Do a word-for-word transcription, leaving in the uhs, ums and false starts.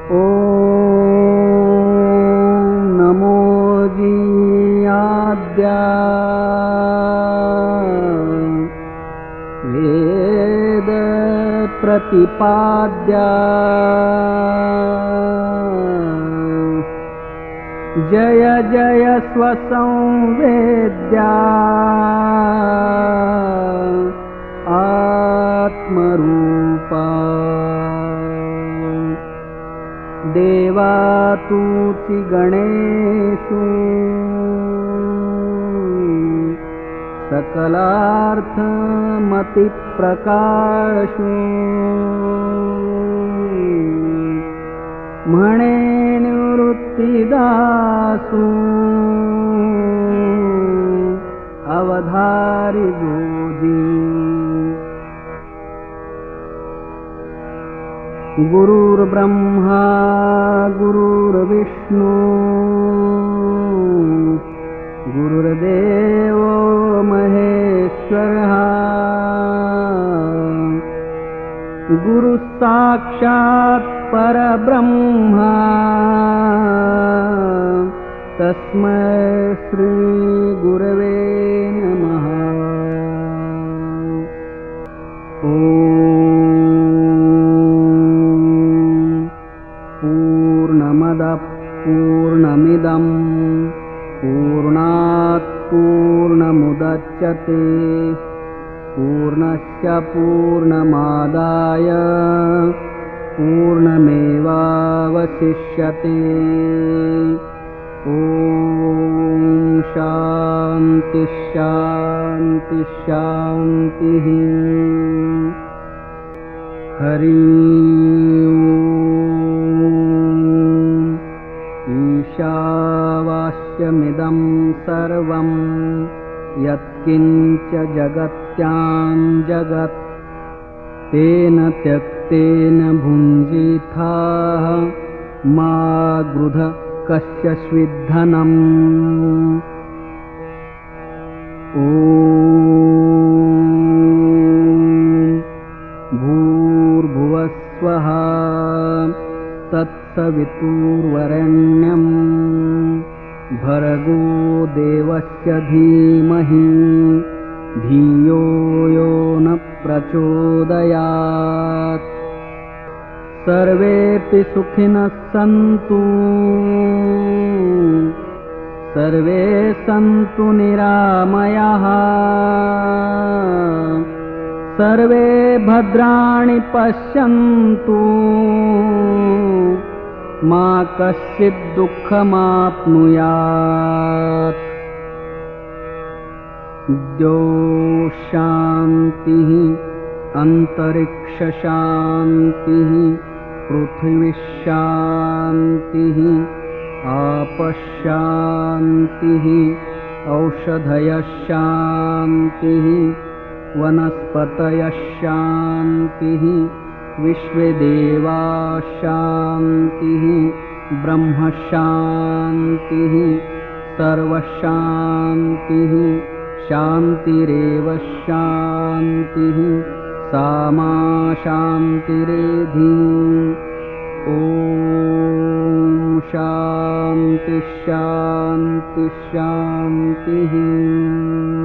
ॐ नमो जीयाद्या वेद प्रतिपाद्या जय जय स्वसंवेद्या आत्मरूपा देवातुचि गणेषु सकलार्थमतिप्रकाशु म्हणे निवृत्तिदासु अवधारि जोजी गुरुर्ब्रह्मा गुरुर्विष्णु गुरुर्देवो महेश्वरः गुरुः साक्षात् परब्रह्मा तस्मै श्री गुरवे नमः। ॐ पूर्णमदः पूर्णमिदं पूर्णात् पूर्णमुदच्यते पूर्णस्य पूर्णमादाय पूर्णमेवावशिष्यते। ॐ शान्ति शान्ति शान्तिः। हरि ओम्। ईशावास्यमिदं सर्वं यत्किञ्च जगत्यां जगत् तेन त्यक्तेन भुञ्जीथाः मा गृध कस्य स्विद्धनम्। ॐ भूर्भुवस्वः तत्सवितुर्वरेण्यं भर्गो देवस्य धीमहि धियो यो न प्रचोदयात्। सर्वेऽपि सुखिनः सन्तु सर्वे सन्तु निरामयाः सर्वे भद्राणि पश्यन्तु मा कश्चित् दुःखमाप्नुयात्। द्यौः अन्तरिक्षशान्तिः पृथिवीशान्तिः आपशान्तिः औषधयशान्तिः वनस्पतयशान्तिः विश्वेदेवाशान्तिः ब्रह्मशान्तिः सर्वशान्तिः शान्तिरेव शान्तिः सामा शान्तिरेधि। ॐ शान्ति शान्ति शान्तिः।